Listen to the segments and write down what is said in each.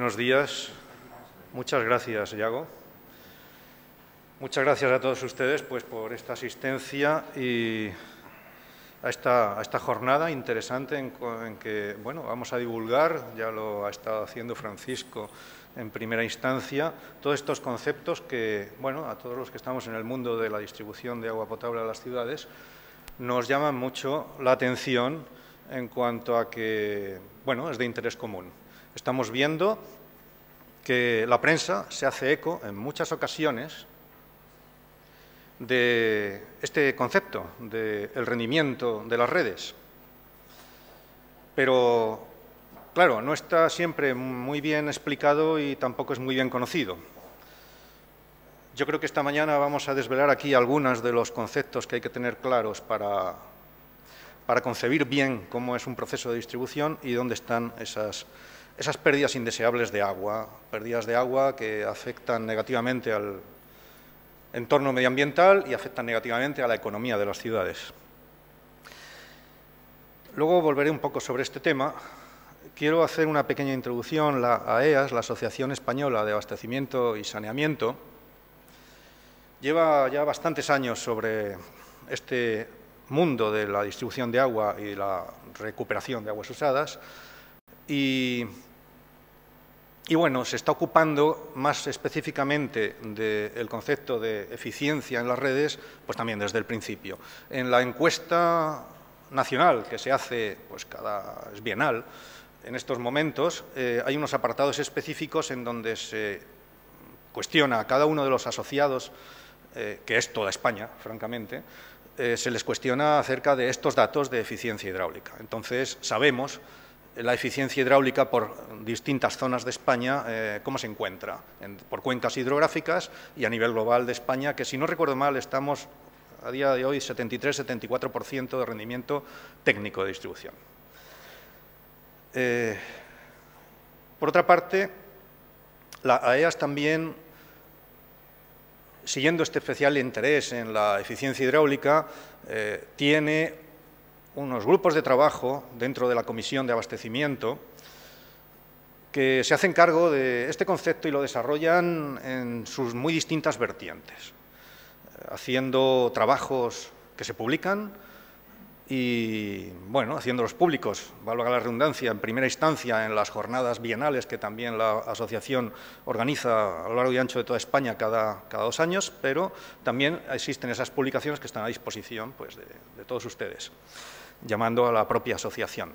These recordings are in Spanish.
buenos días. Muchas gracias, Yago. Muchas gracias a todos ustedes por esta asistencia y a esta jornada interesante en que vamos a divulgar, ya lo ha estado haciendo Francisco en primera instancia, todos estos conceptos que, a todos los que estamos en el mundo de la distribución de agua potable a las ciudades, nos llaman mucho la atención en cuanto a que, es de interés común. Estamos viendo que la prensa se hace eco en muchas ocasiones de este concepto del rendimiento de las redes. Pero, claro, no está siempre muy bien explicado y tampoco es muy bien conocido. Yo creo que esta mañana vamos a desvelar aquí algunos de los conceptos que hay que tener claros para concebir bien cómo es un proceso de distribución y dónde están esas pérdidas indeseables de agua, pérdidas de agua que afectan negativamente al entorno medioambiental y afectan negativamente a la economía de las ciudades. Luego volveré un poco sobre este tema. Quiero hacer una pequeña introducción. La AEAS, la Asociación Española de Abastecimiento y Saneamiento, lleva ya bastantes años sobre este mundo de la distribución de agua y la recuperación de aguas usadas y se está ocupando más específicamente del concepto de eficiencia en las redes, pues también desde el principio. En la encuesta nacional que se hace, es bienal, en estos momentos hay unos apartados específicos en donde se cuestiona a cada uno de los asociados, que es toda España, francamente, se les cuestiona acerca de estos datos de eficiencia hidráulica. Entonces, sabemos la eficiencia hidráulica por distintas zonas de España, cómo se encuentra, por cuencas hidrográficas y a nivel global de España, que si no recuerdo mal estamos a día de hoy 73-74% de rendimiento técnico de distribución. Por otra parte, la AEAS también, siguiendo este especial interés en la eficiencia hidráulica, tiene unos grupos de trabajo dentro de la Comisión de Abastecimiento que se hacen cargo de este concepto y lo desarrollan en sus muy distintas vertientes, haciendo trabajos que se publican y, haciéndolos públicos, valga la redundancia, en primera instancia en las jornadas bienales que también la asociación organiza a lo largo y ancho de toda España cada 2 años, pero también existen esas publicaciones que están a disposición de todos ustedes, llamando a la propia asociación.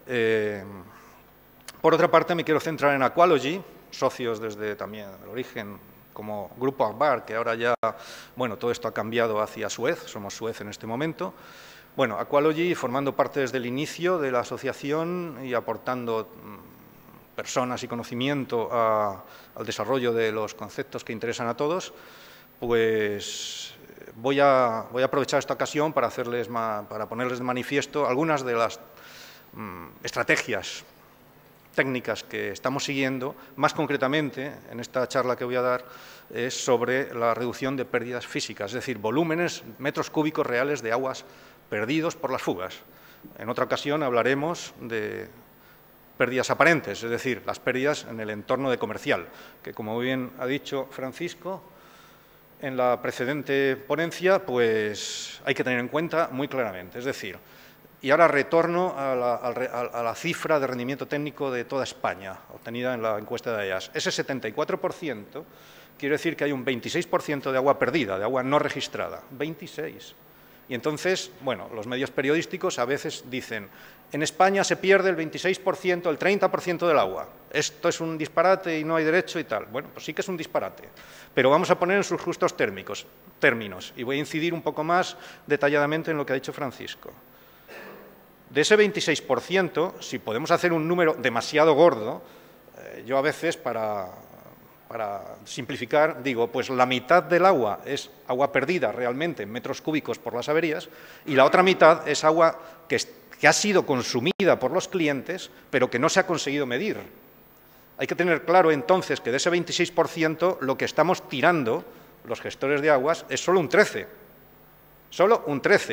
Por otra parte, me quiero centrar en Aqualogy, socios desde también el origen como Grupo Agbar, que ahora ya, todo esto ha cambiado hacia Suez, somos Suez en este momento. Aqualogy, formando parte desde el inicio de la asociación y aportando personas y conocimiento al desarrollo de los conceptos que interesan a todos, pues voy a aprovechar esta ocasión para ponerles de manifiesto algunas de las estrategias técnicas que estamos siguiendo. Más concretamente, en esta charla que voy a dar, es sobre la reducción de pérdidas físicas, es decir, volúmenes, metros cúbicos reales de aguas perdidos por las fugas. En otra ocasión hablaremos de pérdidas aparentes, es decir, las pérdidas en el entorno de comercial, que como bien ha dicho Francisco en la precedente ponencia, pues hay que tener en cuenta muy claramente. Es decir, y ahora retorno a la cifra de rendimiento técnico de toda España, obtenida en la encuesta de AEAS. Ese 74% quiere decir que hay un 26% de agua perdida, de agua no registrada, 26%. Y entonces, los medios periodísticos a veces dicen, en España se pierde el 26%, el 30% del agua. Esto es un disparate y no hay derecho y tal. Pues sí que es un disparate, pero vamos a poner en sus justos términos y voy a incidir un poco más detalladamente en lo que ha dicho Francisco. De ese 26%, si podemos hacer un número demasiado gordo, yo a veces para simplificar, digo, pues la mitad del agua es agua perdida realmente en metros cúbicos por las averías y la otra mitad es agua que ha sido consumida por los clientes, pero que no se ha conseguido medir. Hay que tener claro entonces que de ese 26% lo que estamos tirando los gestores de aguas es solo un 13%. Solo un 13%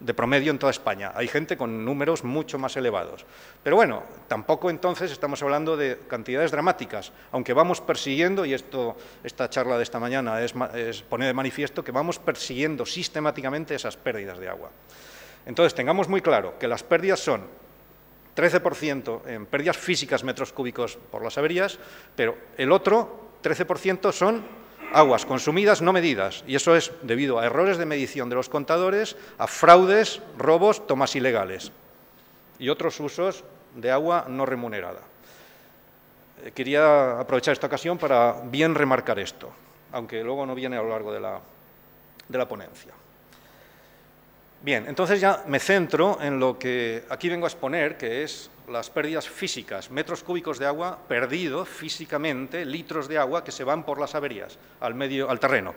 de promedio en toda España. Hay gente con números mucho más elevados. Pero bueno, tampoco entonces estamos hablando de cantidades dramáticas, aunque vamos persiguiendo, y esta charla de esta mañana es poner de manifiesto que vamos persiguiendo sistemáticamente esas pérdidas de agua. Entonces, tengamos muy claro que las pérdidas son 13% en pérdidas físicas metros cúbicos por las averías, pero el otro 13% son aguas consumidas no medidas, y eso es debido a errores de medición de los contadores, a fraudes, robos, tomas ilegales y otros usos de agua no remunerada. Quería aprovechar esta ocasión para bien remarcar esto, aunque luego no viene a lo largo de la ponencia. Bien, entonces ya me centro en lo que aquí vengo a exponer, que es las pérdidas físicas, metros cúbicos de agua perdidos físicamente, litros de agua que se van por las averías al terreno.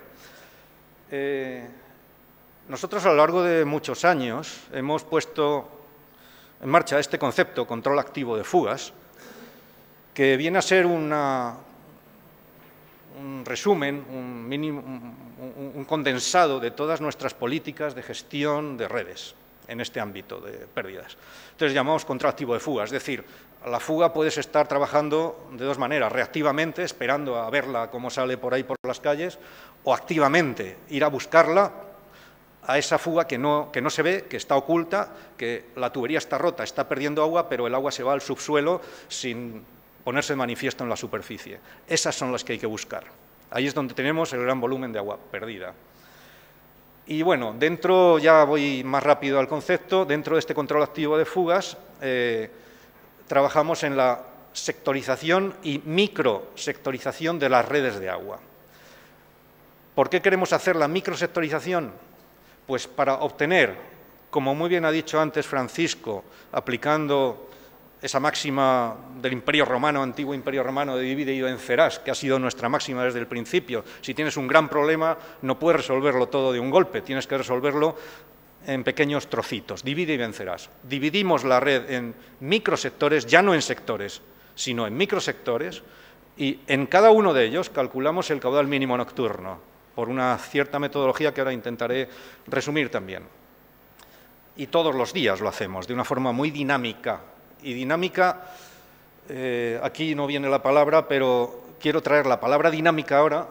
Nosotros a lo largo de muchos años hemos puesto en marcha este concepto, control activo de fugas, que viene a ser un resumen, un condensado de todas nuestras políticas de gestión de redes en este ámbito de pérdidas. Entonces llamamos control activo de fuga, es decir, a la fuga puedes estar trabajando de dos maneras, reactivamente, esperando a verla cómo sale por ahí por las calles, o activamente, ir a buscarla a esa fuga que no se ve, que está oculta, que la tubería está rota, está perdiendo agua, pero el agua se va al subsuelo sin ponerse de manifiesto en la superficie. Esas son las que hay que buscar. Ahí es donde tenemos el gran volumen de agua perdida. Y bueno, dentro, ya voy más rápido al concepto, dentro de este control activo de fugas, trabajamos en la sectorización y microsectorización de las redes de agua. ¿Por qué queremos hacer la microsectorización? Pues para obtener, como muy bien ha dicho antes Francisco, aplicando esa máxima del Imperio Romano, antiguo Imperio Romano, de divide y vencerás, que ha sido nuestra máxima desde el principio. Si tienes un gran problema, no puedes resolverlo todo de un golpe, tienes que resolverlo en pequeños trocitos, divide y vencerás. Dividimos la red en microsectores, ya no en sectores, sino en microsectores, y en cada uno de ellos calculamos el caudal mínimo nocturno, por una cierta metodología que ahora intentaré resumir también. Y todos los días lo hacemos, de una forma muy dinámica. Y dinámica, aquí no viene la palabra, pero quiero traer la palabra dinámica ahora,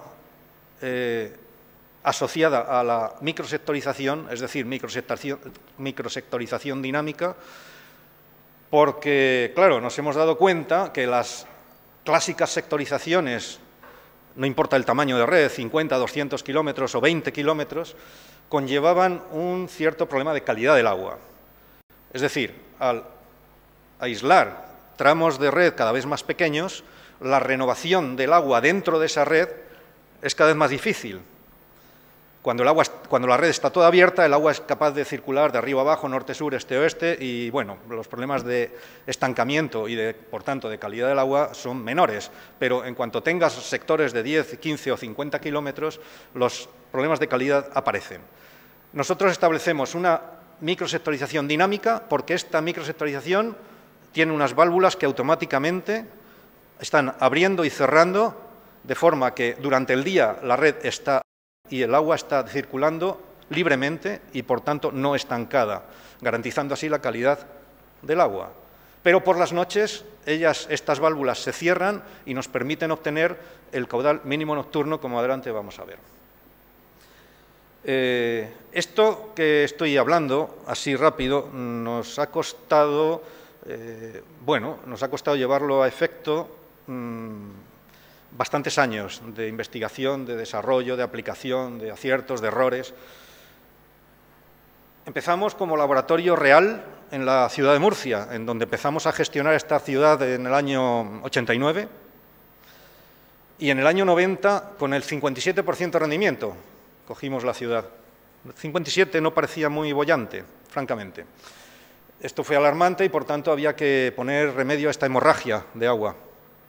asociada a la microsectorización, es decir, microsectorización dinámica, porque, claro, nos hemos dado cuenta que las clásicas sectorizaciones, no importa el tamaño de red, 50, 200 kilómetros o 20 kilómetros, conllevaban un cierto problema de calidad del agua. Es decir, al aislar tramos de red cada vez más pequeños, la renovación del agua dentro de esa red es cada vez más difícil. Cuando la red está toda abierta, el agua es capaz de circular de arriba a abajo, norte, sur, este, oeste, y bueno, los problemas de estancamiento y, por tanto, de calidad del agua son menores. Pero en cuanto tengas sectores de 10, 15 o 50 kilómetros, los problemas de calidad aparecen. Nosotros establecemos una microsectorización dinámica porque esta microsectorización tiene unas válvulas que automáticamente están abriendo y cerrando, de forma que durante el día la red está y el agua está circulando libremente y, por tanto, no estancada, garantizando así la calidad del agua. Pero por las noches estas válvulas se cierran y nos permiten obtener el caudal mínimo nocturno, como adelante vamos a ver. Esto que estoy hablando, así rápido, nos ha costado, llevarlo a efecto bastantes años de investigación, de desarrollo, de aplicación, de aciertos, de errores. Empezamos como laboratorio real en la ciudad de Murcia, en donde empezamos a gestionar esta ciudad en el año 89 y en el año 90 con el 57% de rendimiento cogimos la ciudad. El 57 no parecía muy boyante, francamente. Esto fue alarmante y, por tanto, había que poner remedio a esta hemorragia de agua.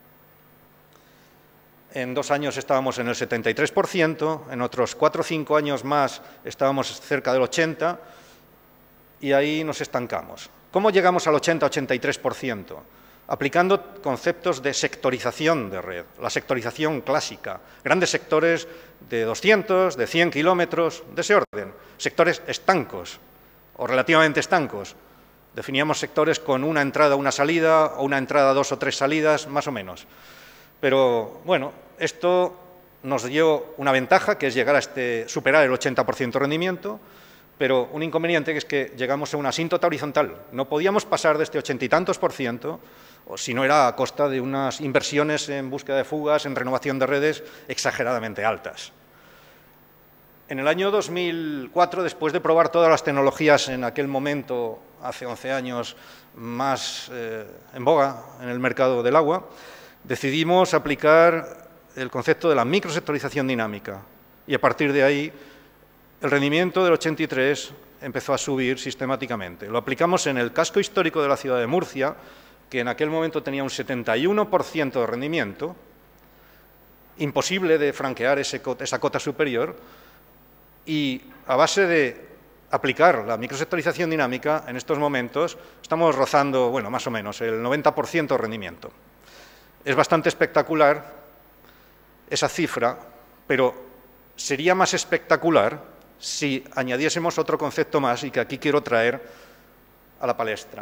En 2 años estábamos en el 73%, en otros 4 o 5 años más estábamos cerca del 80% y ahí nos estancamos. ¿Cómo llegamos al 80-83%? Aplicando conceptos de sectorización de red, la sectorización clásica, grandes sectores de 200, de 100 kilómetros, de ese orden, sectores estancos, o relativamente estancos. Definíamos sectores con una entrada, una salida, o una entrada, 2 o 3 salidas, más o menos. Pero, bueno, esto nos dio una ventaja, que es llegar a superar el 80% de rendimiento, pero un inconveniente que es que llegamos a una asíntota horizontal. No podíamos pasar de este 80 y tantos %, o si no era a costa de unas inversiones en búsqueda de fugas, en renovación de redes exageradamente altas. En el año 2004, después de probar todas las tecnologías en aquel momento, hace 11 años, más en boga en el mercado del agua, decidimos aplicar el concepto de la microsectorización dinámica y a partir de ahí el rendimiento del 83 empezó a subir sistemáticamente. Lo aplicamos en el casco histórico de la ciudad de Murcia, que en aquel momento tenía un 71% de rendimiento, imposible de franquear esa cota superior, y a base de aplicar la microsectorización dinámica, en estos momentos estamos rozando, bueno, más o menos, el 90% de rendimiento. Es bastante espectacular esa cifra, pero sería más espectacular si añadiésemos otro concepto más y que aquí quiero traer a la palestra.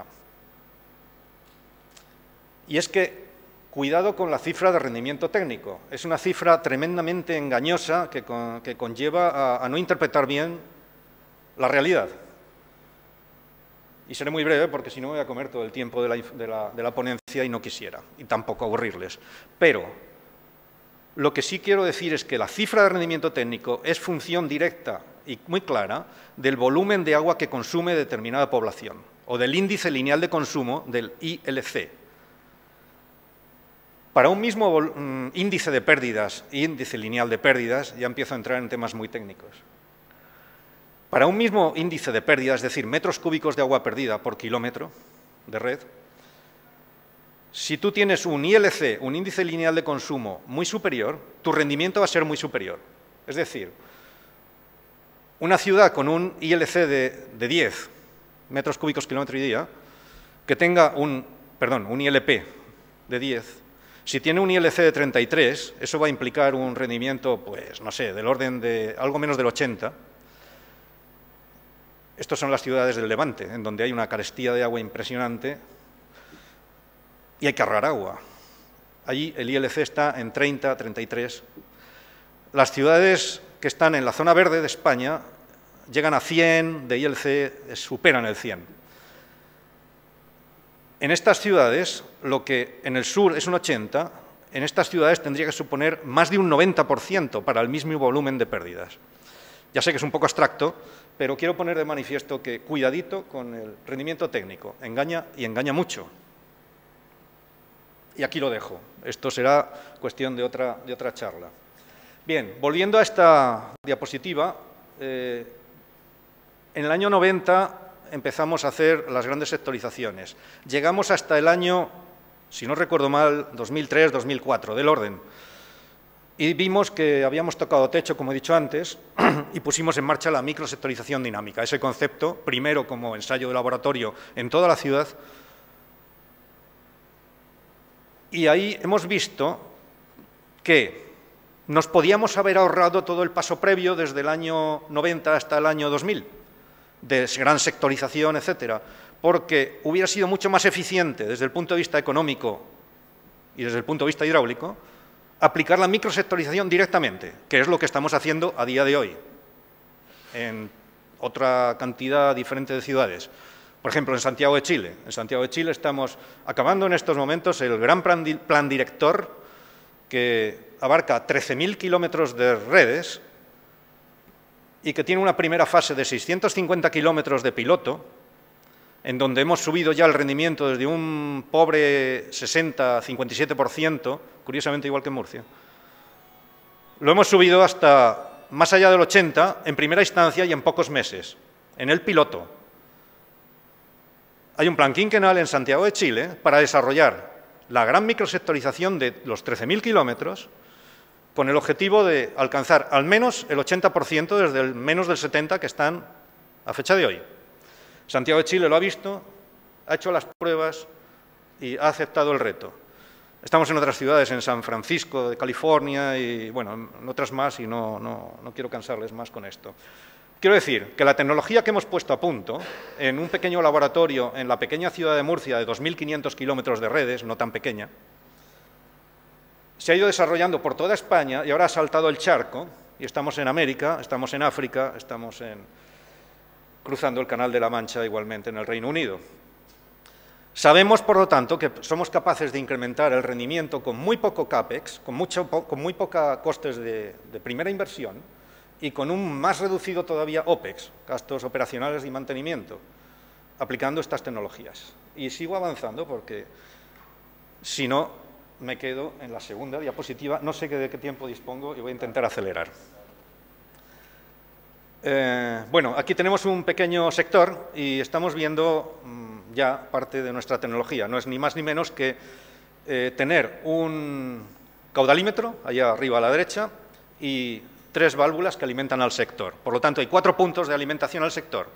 Y es que, cuidado con la cifra de rendimiento técnico. Es una cifra tremendamente engañosa que conlleva a no interpretar bien la realidad. Y seré muy breve porque si no voy a comer todo el tiempo de la ponencia y no quisiera, y tampoco aburrirles. Pero lo que sí quiero decir es que la cifra de rendimiento técnico es función directa y muy clara del volumen de agua que consume determinada población o del índice lineal de consumo del ILC. Para un mismo índice de pérdidas, índice lineal de pérdidas, ya empiezo a entrar en temas muy técnicos. Para un mismo índice de pérdidas, es decir, metros cúbicos de agua perdida por kilómetro de red, si tú tienes un ILC, un índice lineal de consumo muy superior, tu rendimiento va a ser muy superior. Es decir, una ciudad con un ILC de 10 metros cúbicos kilómetro y día, que tenga un ILP de 10, si tiene un ILC de 33, eso va a implicar un rendimiento, pues, no sé, del orden de algo menos del 80. Estas son las ciudades del Levante, en donde hay una carestía de agua impresionante y hay que ahorrar agua. Allí el ILC está en 30, 33. Las ciudades que están en la zona verde de España llegan a 100 de ILC, superan el 100. En estas ciudades, lo que en el sur es un 80, en estas ciudades tendría que suponer más de un 90% para el mismo volumen de pérdidas. Ya sé que es un poco abstracto, pero quiero poner de manifiesto que cuidadito con el rendimiento técnico, engaña y engaña mucho. Y aquí lo dejo, esto será cuestión de otra charla. Bien, volviendo a esta diapositiva, en el año 90 empezamos a hacer las grandes sectorizaciones. Llegamos hasta el año, si no recuerdo mal, 2003, 2004, del orden. Y vimos que habíamos tocado techo, como he dicho antes, y pusimos en marcha la microsectorización dinámica. Ese concepto, primero como ensayo de laboratorio en toda la ciudad. Y ahí hemos visto que nos podíamos haber ahorrado todo el paso previo desde el año 90 hasta el año 2000. De gran sectorización, etcétera, porque hubiera sido mucho más eficiente desde el punto de vista económico y desde el punto de vista hidráulico aplicar la microsectorización directamente, que es lo que estamos haciendo a día de hoy en otra cantidad diferente de ciudades. Por ejemplo, en Santiago de Chile. En Santiago de Chile estamos acabando en estos momentos el gran plan director que abarca 13.000 kilómetros de redes y que tiene una primera fase de 650 kilómetros de piloto, en donde hemos subido ya el rendimiento desde un pobre 60-57%, curiosamente igual que en Murcia. Lo hemos subido hasta más allá del 80% en primera instancia y en pocos meses, en el piloto. Hay un plan quinquenal en Santiago de Chile para desarrollar la gran microsectorización de los 13.000 kilómetros con el objetivo de alcanzar al menos el 80% desde el menos del 70% que están a fecha de hoy. Santiago de Chile lo ha visto, ha hecho las pruebas y ha aceptado el reto. Estamos en otras ciudades, en San Francisco de California y, bueno, en otras más y no quiero cansarles más con esto. Quiero decir que la tecnología que hemos puesto a punto en un pequeño laboratorio en la pequeña ciudad de Murcia de 2.500 kilómetros de redes, no tan pequeña, se ha ido desarrollando por toda España y ahora ha saltado el charco y estamos en América, estamos en África, estamos cruzando el Canal de la Mancha igualmente en el Reino Unido. Sabemos, por lo tanto, que somos capaces de incrementar el rendimiento con muy poco CAPEX, con muy poca costes de primera inversión y con un más reducido todavía OPEX, gastos operacionales y mantenimiento, aplicando estas tecnologías. Y sigo avanzando porque, si no, me quedo en la segunda diapositiva. No sé de qué tiempo dispongo y voy a intentar acelerar. Bueno, aquí tenemos un pequeño sector y estamos viendo ya parte de nuestra tecnología. No es ni más ni menos que tener un caudalímetro, allá arriba a la derecha, y 3 válvulas que alimentan al sector. Por lo tanto, hay 4 puntos de alimentación al sector.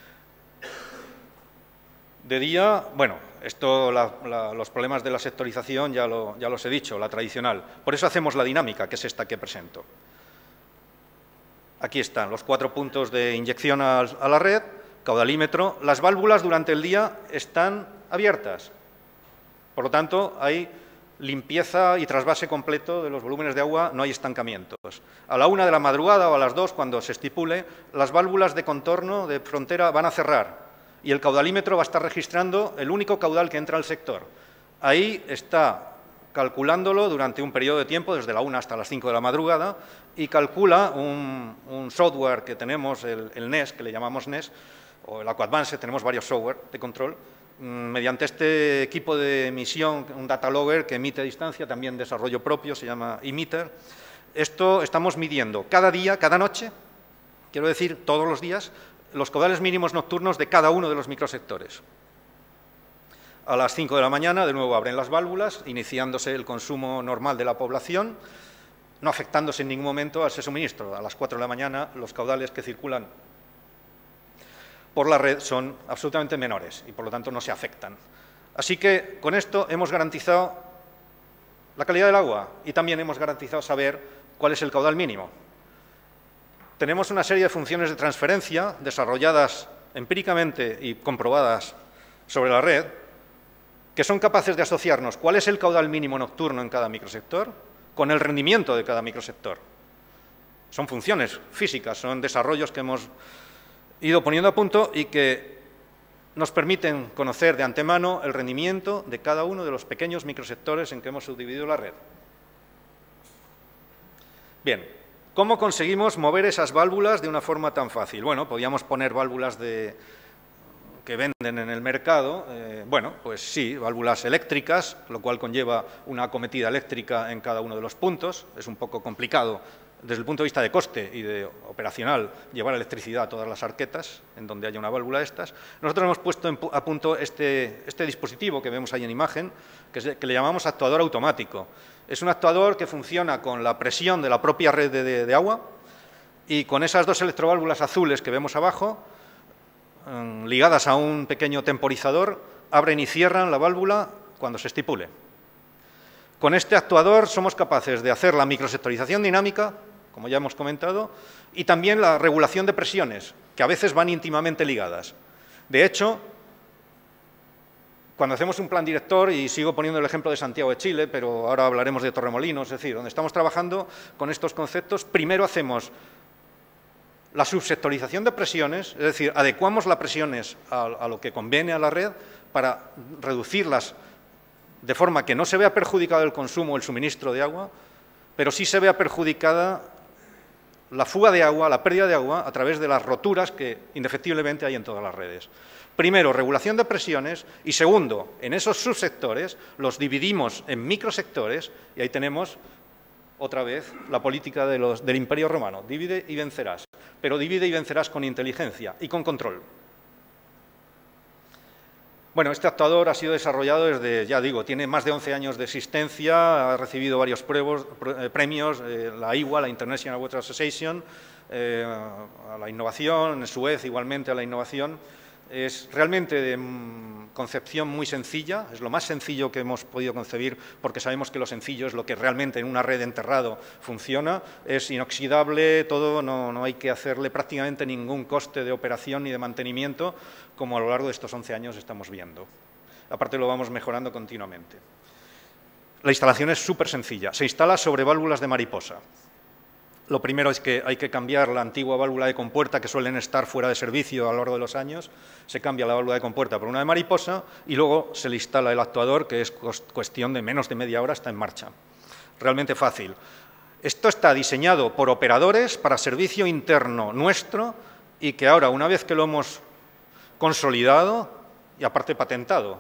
De día, bueno, los problemas de la sectorización ya los he dicho, la tradicional. Por eso hacemos la dinámica, que es esta que presento. Aquí están los 4 puntos de inyección a la red, caudalímetro. Las válvulas durante el día están abiertas. Por lo tanto, hay limpieza y trasvase completo de los volúmenes de agua, no hay estancamientos. A la 1 de la madrugada o a las 2, cuando se estipule, las válvulas de contorno, de frontera, van a cerrar y el caudalímetro va a estar registrando el único caudal que entra al sector. Ahí está calculándolo durante un periodo de tiempo, desde la 1 hasta las 5 de la madrugada, y calcula un software que tenemos, el NES, que le llamamos NES, o el AquaAdvance, tenemos varios software de control, mediante este equipo de emisión, un data logger que emite a distancia, también desarrollo propio, se llama emitter. Esto estamos midiendo cada día, cada noche, quiero decir todos los días, los caudales mínimos nocturnos de cada uno de los microsectores. A las 5 de la mañana, de nuevo, abren las válvulas, iniciándose el consumo normal de la población, no afectándose en ningún momento a ese suministro. A las 4 de la mañana, los caudales que circulan por la red son absolutamente menores y, por lo tanto, no se afectan. Así que, con esto, hemos garantizado la calidad del agua y también hemos garantizado saber cuál es el caudal mínimo. Tenemos una serie de funciones de transferencia desarrolladas empíricamente y comprobadas sobre la red que son capaces de asociarnos cuál es el caudal mínimo nocturno en cada microsector con el rendimiento de cada microsector. Son funciones físicas, son desarrollos que hemos ido poniendo a punto y que nos permiten conocer de antemano el rendimiento de cada uno de los pequeños microsectores en que hemos subdividido la red. Bien, ¿cómo conseguimos mover esas válvulas de una forma tan fácil? Bueno, podíamos poner válvulas que venden en el mercado, bueno, pues sí, válvulas eléctricas, lo cual conlleva una acometida eléctrica en cada uno de los puntos. Es un poco complicado desde el punto de vista de coste y de operacional llevar electricidad a todas las arquetas en donde haya una válvula de estas. Nosotros hemos puesto a punto este dispositivo que vemos ahí en imagen, que le llamamos actuador automático. Es un actuador que funciona con la presión de la propia red de agua y con esas 2 electroválvulas azules que vemos abajo, ligadas a un pequeño temporizador, abren y cierran la válvula cuando se estipule. Con este actuador somos capaces de hacer la microsectorización dinámica, como ya hemos comentado, y también la regulación de presiones, que a veces van íntimamente ligadas. De hecho, cuando hacemos un plan director, y sigo poniendo el ejemplo de Santiago de Chile, pero ahora hablaremos de Torremolinos, es decir, donde estamos trabajando con estos conceptos, primero hacemos la subsectorización de presiones, es decir, adecuamos las presiones a lo que conviene a la red para reducirlas de forma que no se vea perjudicado el consumo o el suministro de agua, pero sí se vea perjudicada la fuga de agua, la pérdida de agua, a través de las roturas que indefectiblemente hay en todas las redes. Primero, regulación de presiones y segundo, en esos subsectores los dividimos en microsectores y ahí tenemos otra vez la política del Imperio Romano, divide y vencerás, pero divide y vencerás con inteligencia y con control. Bueno, este actuador ha sido desarrollado desde, ya digo, tiene más de 11 años de existencia, ha recibido varios premios, la IWA, la International Water Association, a la innovación, en Suez igualmente a la innovación. Es realmente de concepción muy sencilla, es lo más sencillo que hemos podido concebir porque sabemos que lo sencillo es lo que realmente en una red de enterrado funciona, es inoxidable, todo, no hay que hacerle prácticamente ningún coste de operación ni de mantenimiento, como a lo largo de estos 11 años estamos viendo. Aparte lo vamos mejorando continuamente. La instalación es súper sencilla, se instala sobre válvulas de mariposa. Lo primero es que hay que cambiar la antigua válvula de compuerta, que suelen estar fuera de servicio a lo largo de los años. Se cambia la válvula de compuerta por una de mariposa y luego se le instala el actuador, que es cuestión de menos de media hora, está en marcha. Realmente fácil. Esto está diseñado por operadores para servicio interno nuestro y que ahora, una vez que lo hemos consolidado y aparte patentado,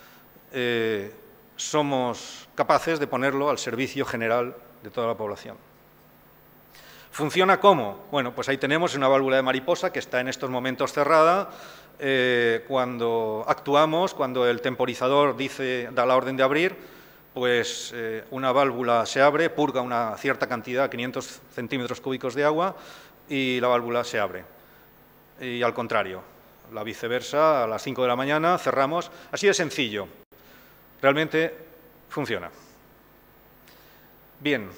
somos capaces de ponerlo al servicio general de toda la población. ¿Funciona cómo? Bueno, pues ahí tenemos una válvula de mariposa que está en estos momentos cerrada. Cuando actuamos, cuando el temporizador da la orden de abrir, pues una válvula se abre, purga una cierta cantidad, 500 centímetros cúbicos de agua, y la válvula se abre. Y al contrario, la viceversa, a las 5 de la mañana cerramos. Así de sencillo. Realmente funciona. Bien.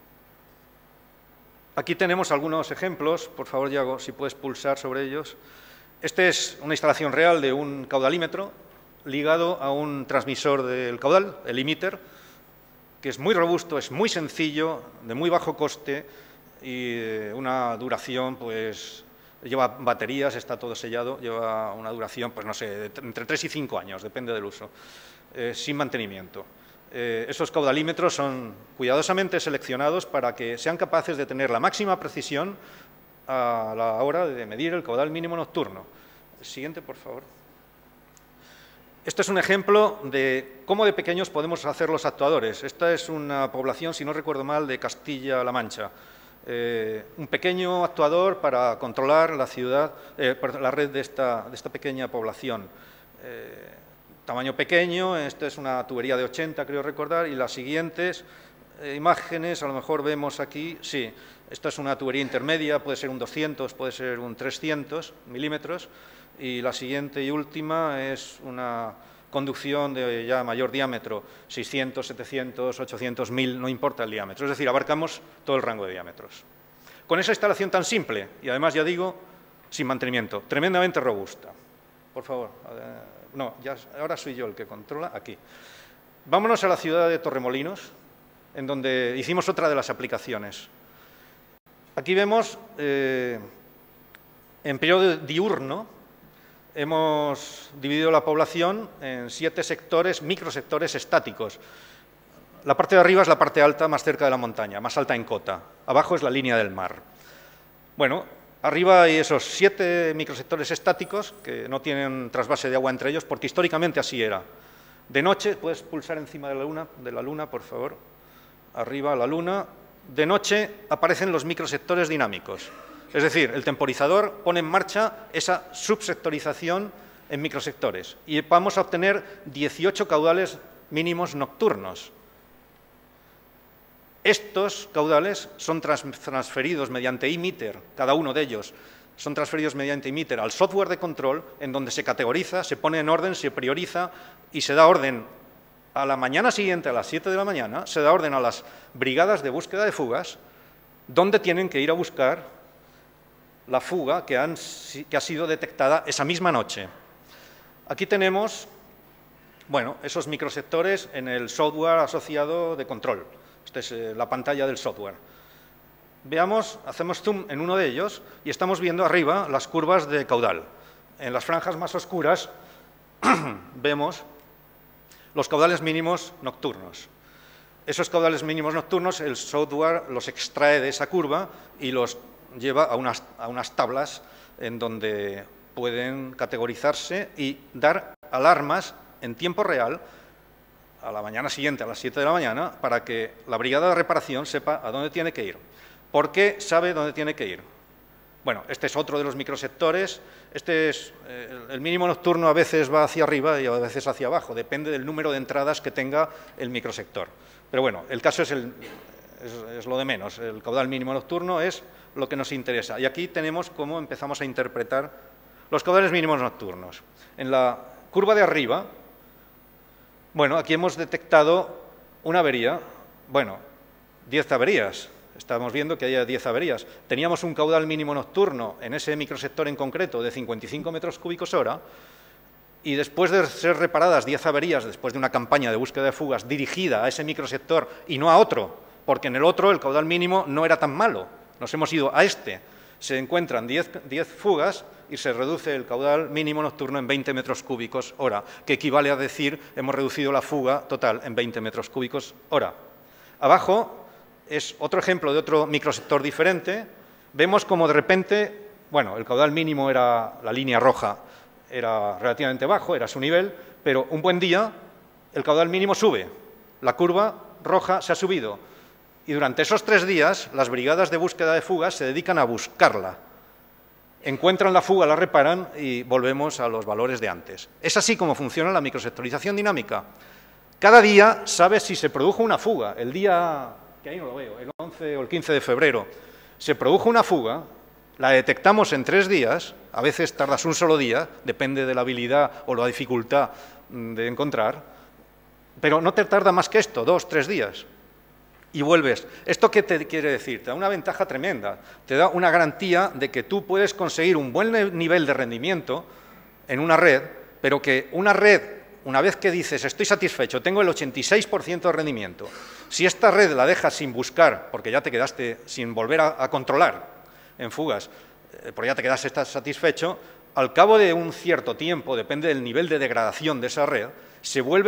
Aquí tenemos algunos ejemplos, por favor, Yago, si puedes pulsar sobre ellos. Esta es una instalación real de un caudalímetro ligado a un transmisor del caudal, el emitter, que es muy robusto, es muy sencillo, de muy bajo coste y una duración, pues, lleva baterías, está todo sellado, lleva una duración, pues no sé, entre 3 y 5 años, depende del uso, sin mantenimiento. Esos caudalímetros son cuidadosamente seleccionados para que sean capaces de tener la máxima precisión a la hora de medir el caudal mínimo nocturno. Siguiente, por favor. Este es un ejemplo de cómo de pequeños podemos hacer los actuadores. Esta es una población, si no recuerdo mal, de Castilla-La Mancha. Un pequeño actuador para controlar la ciudad, la red de esta pequeña población. Tamaño pequeño, esta es una tubería de 80, creo recordar, y las siguientes imágenes, a lo mejor vemos aquí, sí, esta es una tubería intermedia, puede ser un 200, puede ser un 300 milímetros, y la siguiente y última es una conducción de ya mayor diámetro, 600, 700, 800, 1000, no importa el diámetro, es decir, abarcamos todo el rango de diámetros. Con esa instalación tan simple, y además, ya digo, sin mantenimiento, tremendamente robusta. Por favor, no, ahora soy yo el que controla, aquí. Vámonos a la ciudad de Torremolinos, en donde hicimos otra de las aplicaciones. Aquí vemos, en periodo diurno, hemos dividido la población en 7 sectores, microsectores estáticos. La parte de arriba es la parte alta, más cerca de la montaña, más alta en cota. Abajo es la línea del mar. Bueno, arriba hay esos 7 microsectores estáticos que no tienen trasvase de agua entre ellos, porque históricamente así era. De noche, puedes pulsar encima de la luna, por favor. Arriba la luna. De noche aparecen los microsectores dinámicos. Es decir, el temporizador pone en marcha esa subsectorización en microsectores. Y vamos a obtener 18 caudales mínimos nocturnos. Estos caudales son transferidos mediante emitter, cada uno de ellos son transferidos mediante emitter al software de control, en donde se categoriza, se pone en orden, se prioriza y se da orden a la mañana siguiente, a las 7 de la mañana, se da orden a las brigadas de búsqueda de fugas, donde tienen que ir a buscar la fuga que ha sido detectada esa misma noche. Aquí tenemos, bueno, esos microsectores en el software asociado de control. Esta es la pantalla del software. Veamos, hacemos zoom en uno de ellos y estamos viendo arriba las curvas de caudal. En las franjas más oscuras vemos los caudales mínimos nocturnos. Esos caudales mínimos nocturnos, el software los extrae de esa curva y los lleva a unas tablas en donde pueden categorizarse y dar alarmas en tiempo real a la mañana siguiente, a las 7 de la mañana, para que la brigada de reparación sepa a dónde tiene que ir. ¿Por qué sabe dónde tiene que ir? Bueno, este es otro de los microsectores. Este es el mínimo nocturno, a veces va hacia arriba y a veces hacia abajo, depende del número de entradas que tenga el microsector. Pero bueno, el caso es lo de menos. El caudal mínimo nocturno es lo que nos interesa. Y aquí tenemos cómo empezamos a interpretar Los caudales mínimos nocturnos. En la curva de arriba, bueno, aquí hemos detectado una avería, bueno, 10 averías. Estamos viendo que hay 10 averías. Teníamos un caudal mínimo nocturno en ese microsector en concreto de 55 metros cúbicos hora y después de ser reparadas 10 averías, después de una campaña de búsqueda de fugas dirigida a ese microsector y no a otro, porque en el otro el caudal mínimo no era tan malo, nos hemos ido a este. Se encuentran 10 fugas y se reduce el caudal mínimo nocturno en 20 metros cúbicos hora, que equivale a decir hemos reducido la fuga total en 20 metros cúbicos hora. Abajo es otro ejemplo de otro microsector diferente. Vemos como de repente, bueno, el caudal mínimo era la línea roja, era relativamente bajo, era su nivel, pero un buen día el caudal mínimo sube, la curva roja se ha subido y durante esos 3 días las brigadas de búsqueda de fugas se dedican a buscarla. Encuentran la fuga, la reparan y volvemos a los valores de antes. Es así como funciona la microsectorización dinámica. Cada día sabes si se produjo una fuga. El día, que ahí no lo veo, el 11 o el 15 de febrero, se produjo una fuga, la detectamos en 3 días, a veces tardas un solo día, depende de la habilidad o la dificultad de encontrar, pero no te tarda más que esto, 2 o 3 días. Y vuelves. ¿Esto qué te quiere decir? Te da una ventaja tremenda, te da una garantía de que tú puedes conseguir un buen nivel de rendimiento en una red, pero que una red, una vez que dices estoy satisfecho, tengo el 86% de rendimiento, si esta red la dejas sin buscar, porque ya te quedaste sin volver a controlar en fugas, porque ya te quedaste satisfecho, al cabo de un cierto tiempo, depende del nivel de degradación de esa red, se vuelve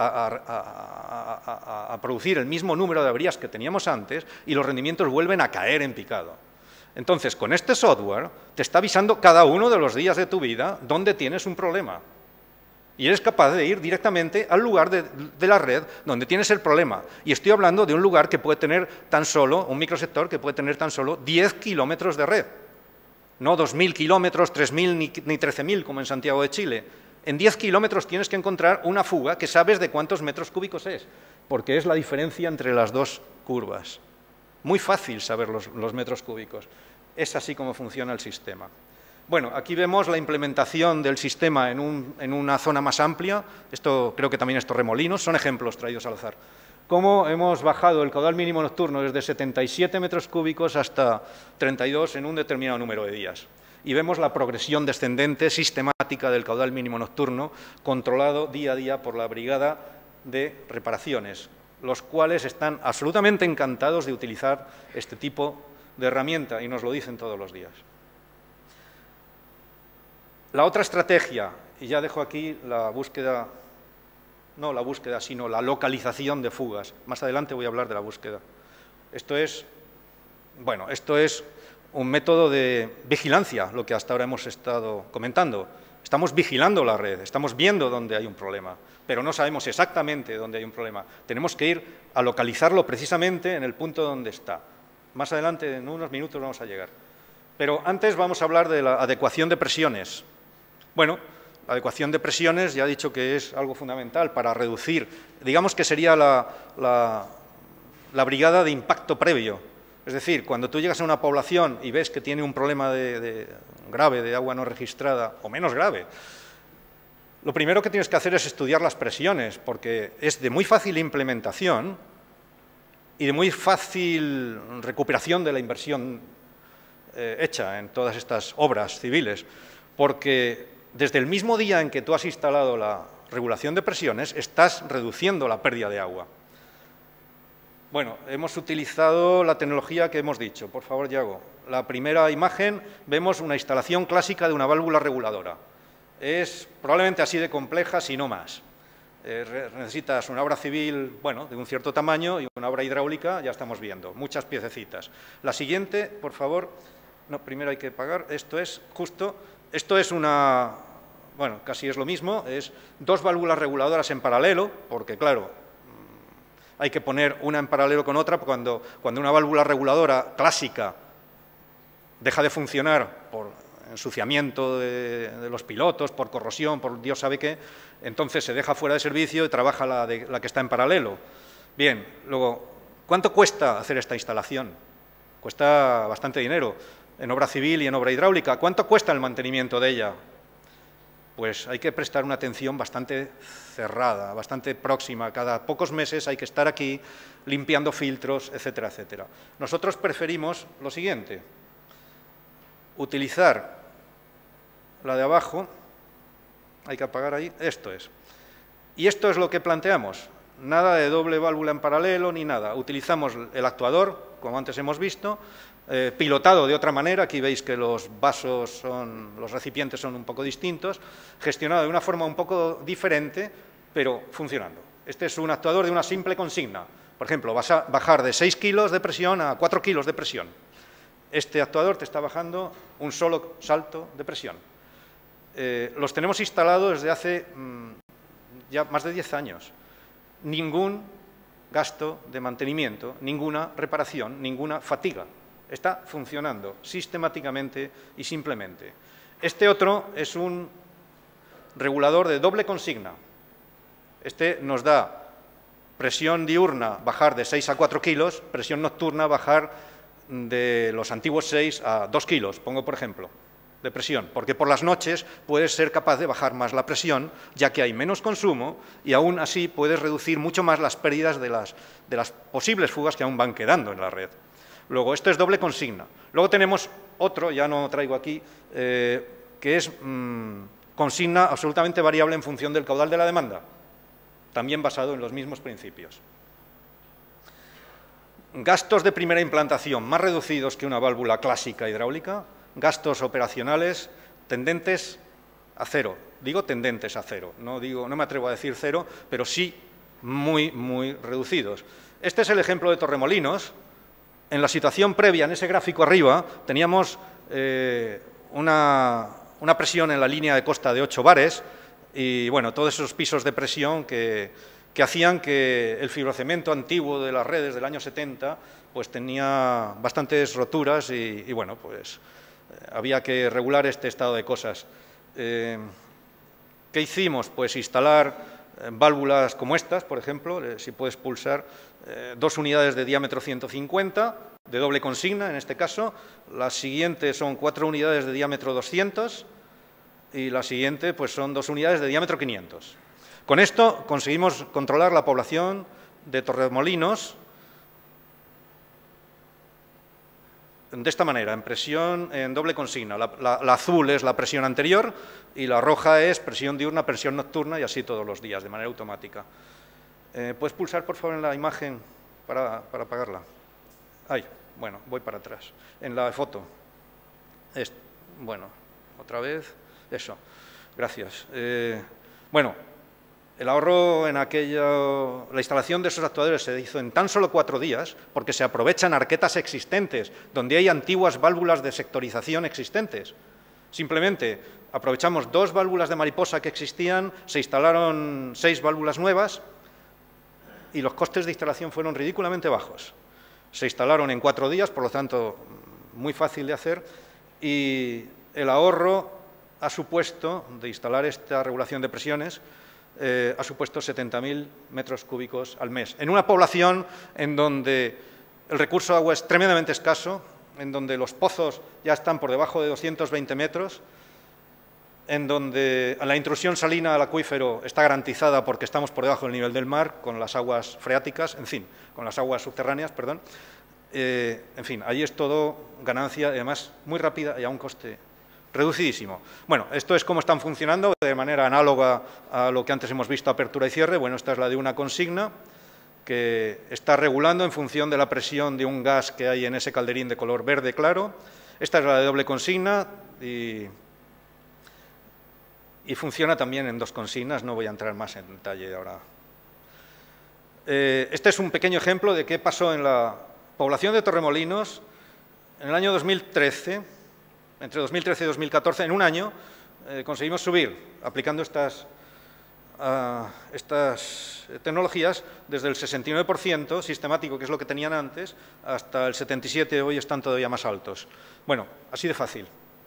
a producir el mismo número de averías que teníamos antes y los rendimientos vuelven a caer en picado. Entonces, con este software te está avisando cada uno de los días de tu vida dónde tienes un problema. Y eres capaz de ir directamente al lugar de la red donde tienes el problema. Y estoy hablando de un lugar que puede tener tan solo, un microsector que puede tener tan solo 10 kilómetros de red. No 2.000 kilómetros, 3.000 ni 13.000 como en Santiago de Chile. En 10 kilómetros tienes que encontrar una fuga que sabes de cuántos metros cúbicos es, porque es la diferencia entre las dos curvas. Muy fácil saber los metros cúbicos. Es así como funciona el sistema. Bueno, aquí vemos la implementación del sistema en una zona más amplia. Esto creo que también estos remolinos son ejemplos traídos al azar. Cómo hemos bajado el caudal mínimo nocturno desde 77 metros cúbicos hasta 32 en un determinado número de días. Y vemos la progresión descendente sistemática del caudal mínimo nocturno, controlado día a día por la brigada de reparaciones, los cuales están absolutamente encantados de utilizar este tipo de herramienta y nos lo dicen todos los días. La otra estrategia, y ya dejo aquí la búsqueda, no la búsqueda, sino la localización de fugas. Más adelante voy a hablar de la búsqueda. Esto es un método de vigilancia, lo que hasta ahora hemos estado comentando. Estamos vigilando la red, estamos viendo dónde hay un problema, pero no sabemos exactamente dónde hay un problema. Tenemos que ir a localizarlo precisamente en el punto donde está. Más adelante, en unos minutos, vamos a llegar. Pero antes vamos a hablar de la adecuación de presiones. Bueno, la adecuación de presiones ya he dicho que es algo fundamental para reducir, digamos que sería la brigada de impacto previo. Es decir, cuando tú llegas a una población y ves que tiene un problema grave de agua no registrada, o menos grave, lo primero que tienes que hacer es estudiar las presiones, porque es de muy fácil implementación y de muy fácil recuperación de la inversión hecha en todas estas obras civiles, porque desde el mismo día en que tú has instalado la regulación de presiones, estás reduciendo la pérdida de agua. Bueno, hemos utilizado la tecnología que hemos dicho. Por favor, Yago. La primera imagen, vemos una instalación clásica de una válvula reguladora. Es probablemente así de compleja, si no más. Necesitas una obra civil, bueno, de un cierto tamaño y una obra hidráulica, ya estamos viendo, muchas piececitas. La siguiente, por favor. No, primero hay que pagar. Esto es justo, esto es una, bueno, casi es lo mismo, es 2 válvulas reguladoras en paralelo, porque claro, hay que poner una en paralelo con otra cuando una válvula reguladora clásica deja de funcionar por ensuciamiento de los pilotos, por corrosión, por Dios sabe qué, entonces se deja fuera de servicio y trabaja la que está en paralelo. Bien, luego, ¿cuánto cuesta hacer esta instalación? Cuesta bastante dinero. en obra civil y en obra hidráulica. ¿Cuánto cuesta el mantenimiento de ella? Pues hay que prestar una atención bastante cerrada, bastante próxima. Cada pocos meses hay que estar aquí limpiando filtros, etcétera, etcétera. Nosotros preferimos lo siguiente: utilizar la de abajo, hay que apagar ahí, esto es. Y esto es lo que planteamos, nada de doble válvula en paralelo ni nada. Utilizamos el actuador, como antes hemos visto, pilotado de otra manera. Aquí veis que los vasos los recipientes son un poco distintos, gestionado de una forma un poco diferente, pero funcionando. Este es un actuador de una simple consigna. Por ejemplo, vas a bajar de 6 kilos de presión a 4 kilos de presión. Este actuador te está bajando un solo salto de presión. Los tenemos instalados desde hace ya más de 10 años. Ningún gasto de mantenimiento, ninguna reparación, ninguna fatiga. Está funcionando sistemáticamente y simplemente. Este otro es un regulador de doble consigna. Este nos da presión diurna bajar de 6 a 4 kilos, presión nocturna bajar de los antiguos 6 a 2 kilos, pongo por ejemplo, de presión, porque por las noches puedes ser capaz de bajar más la presión, ya que hay menos consumo y aún así puedes reducir mucho más las pérdidas de las posibles fugas que aún van quedando en la red. Luego, esto es doble consigna. Luego tenemos otro, ya no traigo aquí, que es consigna absolutamente variable en función del caudal de la demanda, también basado en los mismos principios. Gastos de primera implantación más reducidos que una válvula clásica hidráulica, gastos operacionales tendentes a cero. Digo tendentes a cero, no me atrevo a decir cero, pero sí muy, muy reducidos. Este es el ejemplo de Torremolinos. En la situación previa, en ese gráfico arriba, teníamos una presión en la línea de costa de 8 bares y, bueno, todos esos pisos de presión que hacían que el fibrocemento antiguo de las redes del año 70 pues tenía bastantes roturas y bueno, pues había que regular este estado de cosas. ¿Qué hicimos? Pues instalar válvulas como estas, por ejemplo, si puedes pulsar, 2 unidades de diámetro 150, de doble consigna en este caso, la siguiente son 4 unidades de diámetro 200 y la siguiente pues son 2 unidades de diámetro 500. Con esto conseguimos controlar la población de Torremolinos de esta manera, en presión en doble consigna. La azul es la presión anterior y la roja es presión diurna, presión nocturna y así todos los días, de manera automática. ¿Puedes pulsar, por favor, en la imagen para apagarla? Ahí, bueno, voy para atrás. En la foto. Bueno, otra vez. Eso, gracias. Bueno, el ahorro en la instalación de esos actuadores se hizo en tan solo 4 días, porque se aprovechan arquetas existentes, donde hay antiguas válvulas de sectorización existentes. Simplemente aprovechamos 2 válvulas de mariposa que existían, se instalaron 6 válvulas nuevas y los costes de instalación fueron ridículamente bajos. Se instalaron en 4 días, por lo tanto, muy fácil de hacer, y el ahorro ha supuesto, de instalar esta regulación de presiones, ha supuesto 70.000 metros cúbicos al mes, en una población en donde el recurso de agua es tremendamente escaso, en donde los pozos ya están por debajo de 220 metros, en donde la intrusión salina al acuífero está garantizada porque estamos por debajo del nivel del mar, con las aguas freáticas, en fin, con las aguas subterráneas, perdón. En fin, ahí es todo ganancia, además muy rápida y a un coste reducidísimo. Bueno, esto es cómo están funcionando de manera análoga a lo que antes hemos visto, apertura y cierre. Bueno, esta es la de una consigna que está regulando en función de la presión de un gas que hay en ese calderín de color verde claro. Esta es la de doble consigna y funciona también en 2 consignas. No voy a entrar más en detalle ahora. Este es un pequeño ejemplo de qué pasó en la población de Torremolinos en el año 2013. Entre 2013 y 2014, en un año, conseguimos subir, aplicando estas tecnologías, desde el 69% sistemático, que es lo que tenían antes, hasta el 77%, hoy están todavía más altos. Bueno, así de fácil.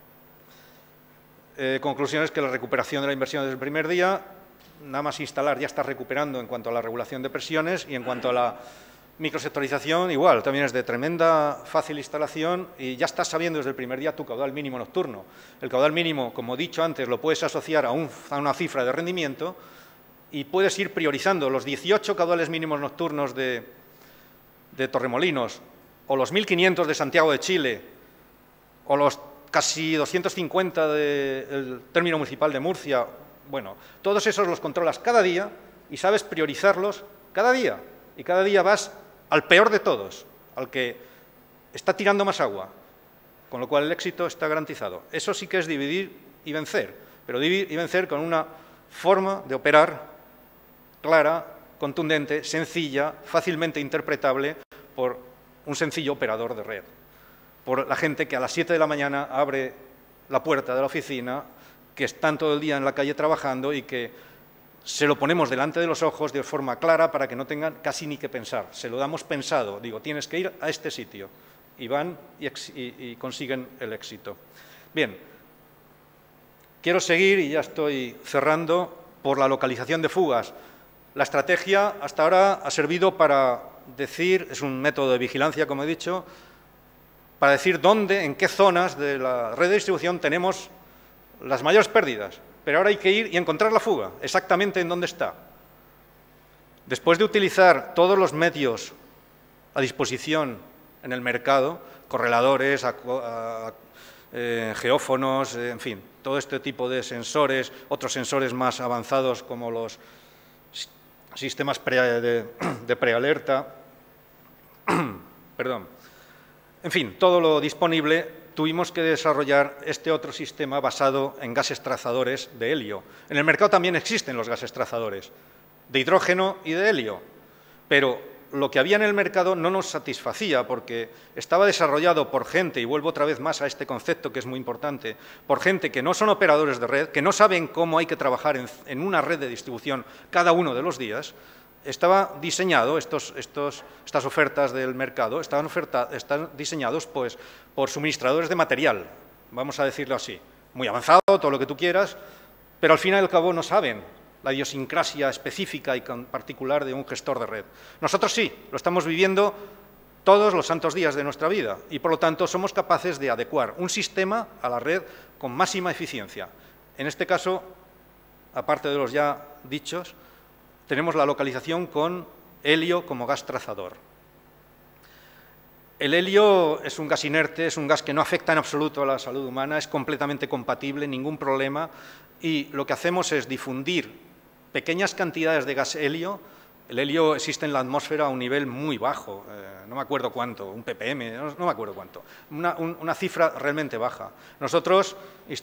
Conclusión es que la recuperación de la inversión desde el primer día, nada más instalar, ya está recuperando en cuanto a la regulación de presiones y en cuanto a Microsectorización, igual, también es de tremenda fácil instalación y ya estás sabiendo desde el primer día tu caudal mínimo nocturno. El caudal mínimo, como he dicho antes, lo puedes asociar a una cifra de rendimiento y puedes ir priorizando los 18 caudales mínimos nocturnos de Torremolinos, o los 1.500 de Santiago de Chile, o los casi 250 del término municipal de Murcia. Bueno, todos esos los controlas cada día y sabes priorizarlos cada día. Y cada día vas al peor de todos, al que está tirando más agua, con lo cual el éxito está garantizado. Eso sí que es dividir y vencer, pero dividir y vencer con una forma de operar clara, contundente, sencilla, fácilmente interpretable por un sencillo operador de red, por la gente que a las 7 de la mañana abre la puerta de la oficina, que están todo el día en la calle trabajando y que se lo ponemos delante de los ojos de forma clara para que no tengan casi ni que pensar. Se lo damos pensado, digo, tienes que ir a este sitio. Y van y consiguen el éxito. Bien, quiero seguir, y ya estoy cerrando, por la localización de fugas. La estrategia hasta ahora ha servido para decir, es un método de vigilancia, como he dicho, para decir dónde, en qué zonas de la red de distribución tenemos las mayores pérdidas. Pero ahora hay que ir y encontrar la fuga, exactamente en dónde está. Después de utilizar todos los medios a disposición en el mercado, correladores, geófonos, en fin, todo este tipo de sensores, otros sensores más avanzados como los sistemas de prealerta, perdón, en fin, todo lo disponible. Tuvimos que desarrollar este otro sistema basado en gases trazadores de helio. En el mercado también existen los gases trazadores de hidrógeno y de helio, pero lo que había en el mercado no nos satisfacía porque estaba desarrollado por gente, y vuelvo otra vez más a este concepto que es muy importante, por gente que no son operadores de red, que no saben cómo hay que trabajar en una red de distribución cada uno de los días. Estaba diseñado, estas ofertas del mercado, están diseñados pues, por suministradores de material, vamos a decirlo así, muy avanzado, todo lo que tú quieras, pero al fin y al cabo no saben la idiosincrasia específica y particular de un gestor de red. Nosotros sí, lo estamos viviendo todos los santos días de nuestra vida y, por lo tanto, somos capaces de adecuar un sistema a la red con máxima eficiencia. En este caso, aparte de los ya dichos, tenemos la localización con helio como gas trazador. El helio es un gas inerte, es un gas que no afecta en absoluto a la salud humana, es completamente compatible, ningún problema, y lo que hacemos es difundir pequeñas cantidades de gas helio. El helio existe en la atmósfera a un nivel muy bajo, no me acuerdo cuánto, un ppm, no me acuerdo cuánto, una cifra realmente baja. Nosotros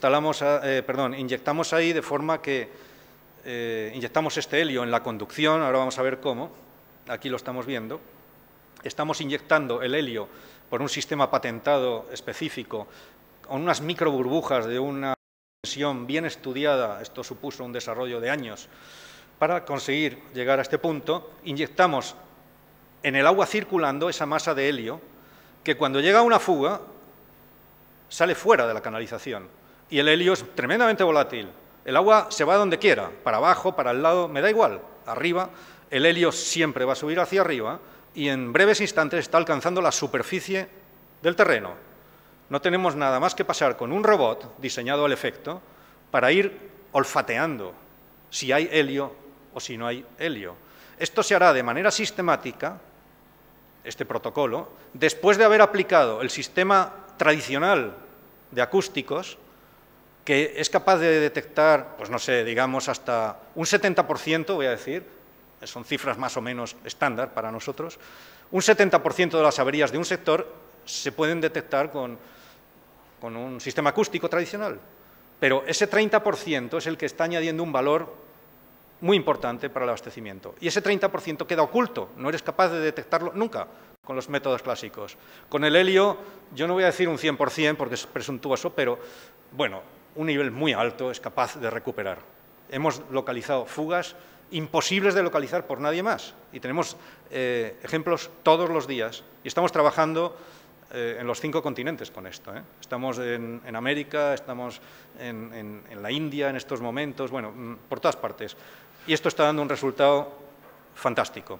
inyectamos ahí de forma que inyectamos este helio en la conducción, ahora vamos a ver cómo, aquí lo estamos viendo. Estamos inyectando el helio por un sistema patentado específico, con unas microburbujas de una dimensión bien estudiada, esto supuso un desarrollo de años, para conseguir llegar a este punto. Inyectamos en el agua circulando esa masa de helio, que cuando llega a una fuga, sale fuera de la canalización, y el helio es tremendamente volátil. El agua se va donde quiera, para abajo, para el lado, me da igual, arriba, el helio siempre va a subir hacia arriba y en breves instantes está alcanzando la superficie del terreno. No tenemos nada más que pasar con un robot diseñado al efecto para ir olfateando si hay helio o si no hay helio. Esto se hará de manera sistemática, este protocolo, después de haber aplicado el sistema tradicional de acústicos, que es capaz de detectar, pues no sé, digamos hasta un 70%, voy a decir, son cifras más o menos estándar para nosotros, un 70% de las averías de un sector se pueden detectar con un sistema acústico tradicional, pero ese 30% es el que está añadiendo un valor muy importante para el abastecimiento, y ese 30% queda oculto, no eres capaz de detectarlo nunca con los métodos clásicos. Con el helio, yo no voy a decir un 100% porque es presuntuoso, pero bueno, un nivel muy alto es capaz de recuperar. Hemos localizado fugas imposibles de localizar por nadie más y tenemos ejemplos todos los días y estamos trabajando en los 5 continentes con esto. Estamos en América, estamos en la India en estos momentos, bueno, por todas partes. Y esto está dando un resultado fantástico.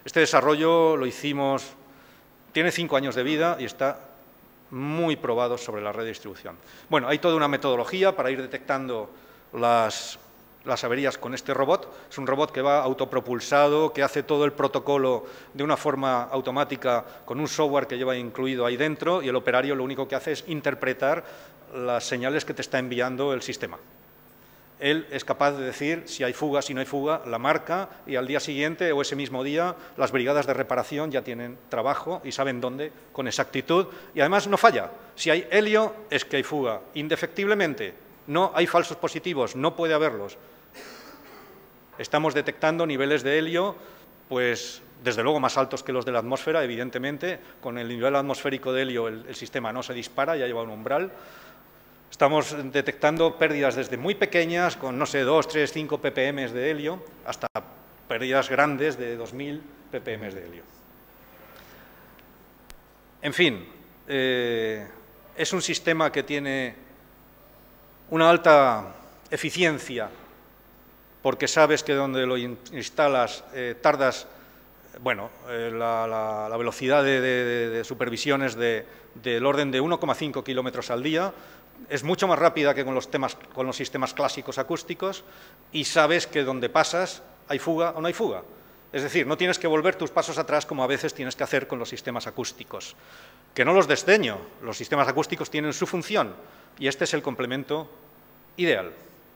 Este desarrollo lo hicimos, tiene 5 años de vida y está muy probado sobre la red de distribución. Bueno, hay toda una metodología para ir detectando las averías con este robot. Es un robot que va autopropulsado, que hace todo el protocolo de una forma automática con un software que lleva incluido ahí dentro, y el operario lo único que hace es interpretar las señales que te está enviando el sistema. Él es capaz de decir si hay fuga, si no hay fuga, la marca, y al día siguiente o ese mismo día las brigadas de reparación ya tienen trabajo y saben dónde con exactitud, y además no falla. Si hay helio es que hay fuga, indefectiblemente. No hay falsos positivos, no puede haberlos. Estamos detectando niveles de helio, pues desde luego más altos que los de la atmósfera, evidentemente. Con el nivel atmosférico de helio el sistema no se dispara, ya lleva un umbral. Estamos detectando pérdidas desde muy pequeñas, con, no sé, 2, 3, 5 ppm de helio, hasta pérdidas grandes de 2000 ppm de helio. En fin, es un sistema que tiene una alta eficiencia, porque sabes que donde lo instalas tardas, bueno, la velocidad de supervisión es del orden de 1,5 kilómetros al día. Es mucho más rápida que con los sistemas clásicos acústicos, y sabes que donde pasas hay fuga o no hay fuga. Es decir, no tienes que volver tus pasos atrás como a veces tienes que hacer con los sistemas acústicos. Que no los desdeño, los sistemas acústicos tienen su función y este es el complemento ideal.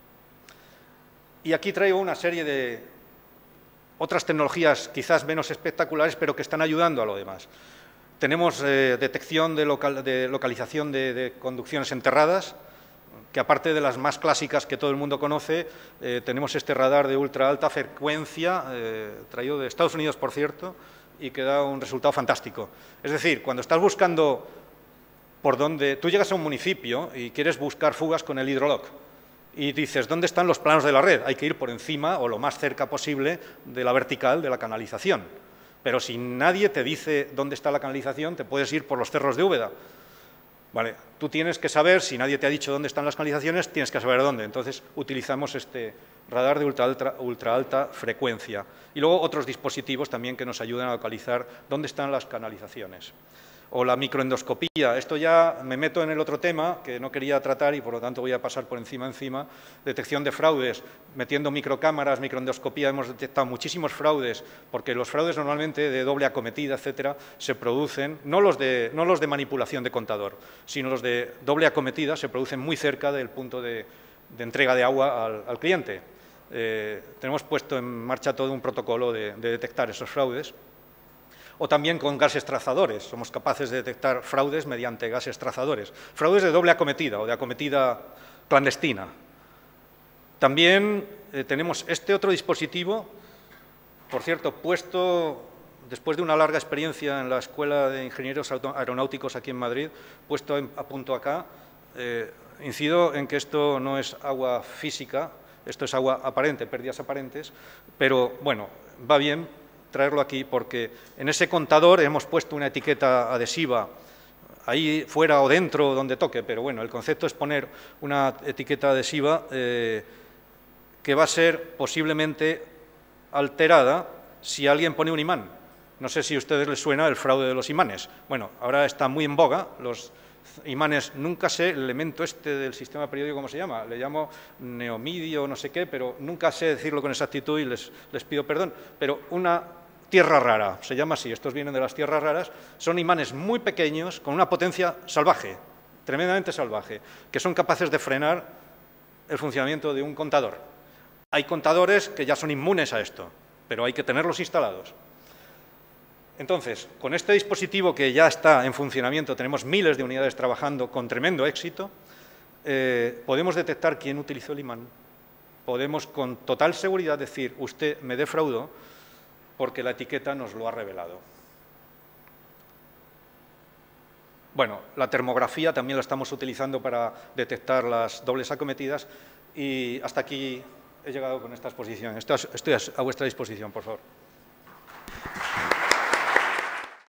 Y aquí traigo una serie de otras tecnologías quizás menos espectaculares, pero que están ayudando a lo demás. Tenemos detección de localización de conducciones enterradas, que aparte de las más clásicas que todo el mundo conoce, tenemos este radar de ultra alta frecuencia, traído de Estados Unidos, por cierto, y que da un resultado fantástico. Es decir, cuando estás buscando por dónde... Tú llegas a un municipio y quieres buscar fugas con el hidroloc, y dices, ¿dónde están los planos de la red? Hay que ir por encima o lo más cerca posible de la vertical de la canalización. Pero si nadie te dice dónde está la canalización, te puedes ir por los cerros de Úbeda. Vale, tú tienes que saber, si nadie te ha dicho dónde están las canalizaciones, tienes que saber dónde. Entonces, utilizamos este radar de ultra alta frecuencia. Y luego otros dispositivos también que nos ayudan a localizar dónde están las canalizaciones. O la microendoscopía. Esto ya me meto en el otro tema que no quería tratar y por lo tanto voy a pasar por encima. Detección de fraudes, metiendo microcámaras, microendoscopía, hemos detectado muchísimos fraudes, porque los fraudes normalmente de doble acometida, etcétera, se producen, no los de manipulación de contador, sino los de doble acometida se producen muy cerca del punto de entrega de agua al cliente. Tenemos puesto en marcha todo un protocolo de detectar esos fraudes. O también con gases trazadores. Somos capaces de detectar fraudes mediante gases trazadores. Fraudes de doble acometida o de acometida clandestina. También tenemos este otro dispositivo, por cierto, puesto después de una larga experiencia en la Escuela de Ingenieros Aeronáuticos aquí en Madrid, puesto a punto acá. Incido en que esto no es agua física, esto es agua aparente, pérdidas aparentes, pero bueno, va bien traerlo aquí porque en ese contador hemos puesto una etiqueta adhesiva ahí fuera o dentro donde toque, pero bueno, el concepto es poner una etiqueta adhesiva que va a ser posiblemente alterada si alguien pone un imán. No sé si a ustedes les suena el fraude de los imanes. Bueno, ahora está muy en boga los imanes, nunca sé el elemento este del sistema periódico cómo se llama, le llamo neomidio, no sé qué, pero nunca sé decirlo con exactitud y les pido perdón, pero una tierra rara, se llama así, estos vienen de las tierras raras, son imanes muy pequeños con una potencia salvaje, tremendamente salvaje, que son capaces de frenar el funcionamiento de un contador. Hay contadores que ya son inmunes a esto, pero hay que tenerlos instalados. Entonces, con este dispositivo que ya está en funcionamiento, tenemos miles de unidades trabajando con tremendo éxito, podemos detectar quién utilizó el imán. Podemos con total seguridad decir, usted me defraudó porque la etiqueta nos lo ha revelado. Bueno, la termografía también la estamos utilizando para detectar las dobles acometidas y hasta aquí he llegado con esta exposición. Estoy a vuestra disposición, por favor.